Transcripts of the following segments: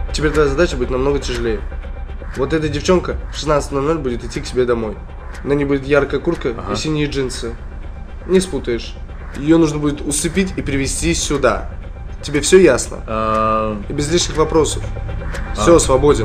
Теперь твоя задача будет намного тяжелее. Вот эта девчонка в 16:00 будет идти к себе домой. На ней будет яркая куртка и синие джинсы. Не спутаешь. Ее нужно будет усыпить и привезти сюда. Тебе все ясно? И без лишних вопросов. Все, свободен.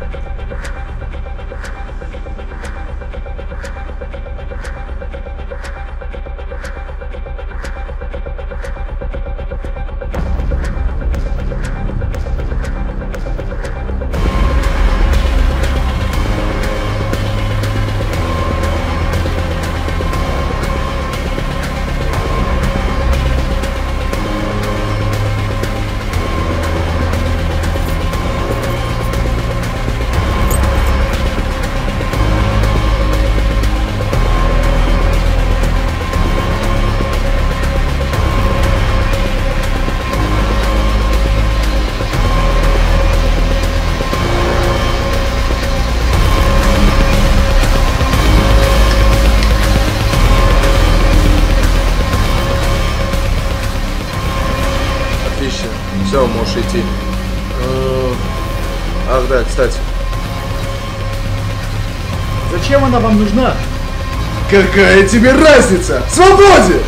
Все, можешь идти. Ах да, кстати. Зачем она вам нужна? Какая тебе разница? Свободен!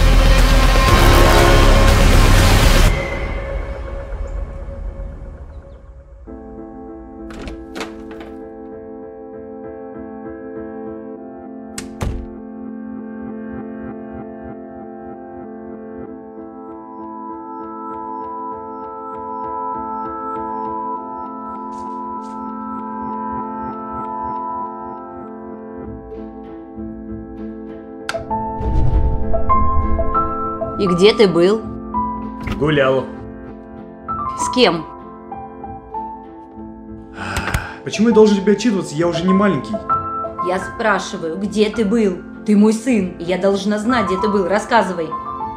И где ты был? Гулял. С кем? Почему я должен тебе отчитываться? Я уже не маленький. Я спрашиваю, где ты был? Ты мой сын, и я должна знать, где ты был. Рассказывай.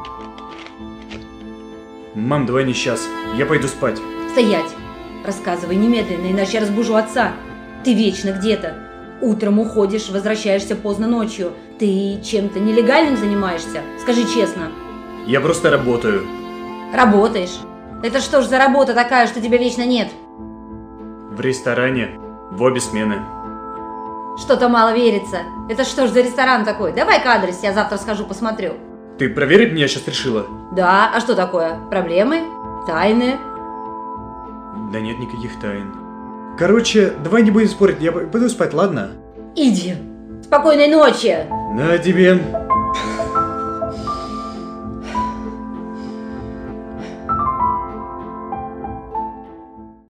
Мам, давай не сейчас. Я пойду спать. Стоять. Рассказывай немедленно, иначе я разбужу отца. Ты вечно где-то. Утром уходишь, возвращаешься поздно ночью. Ты чем-то нелегальным занимаешься? Скажи честно. Я просто работаю. Работаешь? Это что ж за работа такая, что тебя вечно нет? В ресторане. В обе смены. Что-то мало верится. Это что ж за ресторан такой? Давай-ка адрес, я завтра схожу посмотрю. Ты проверить меня сейчас решила? Да, а что такое? Проблемы? Тайны? Да нет никаких тайн. Короче, давай не будем спорить, я пойду спать, ладно? Иди. Спокойной ночи. На тебе.